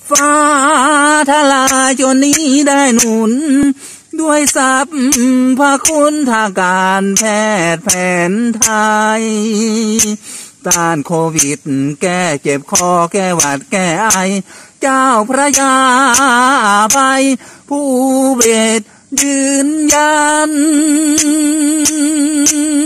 ฟ้าทลายจนนี้ได้หนุนด้วยทรัพย์พระคุณทางการแพทย์แผนไทยต้านโควิดแก้เจ็บคอแก้หวัดแก้ไอเจ้าพระยาภัยผู้เวทยืนยัน